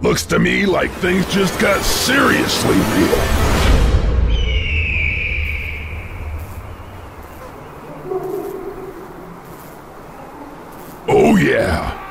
Looks to me like things just got seriously real. Oh yeah.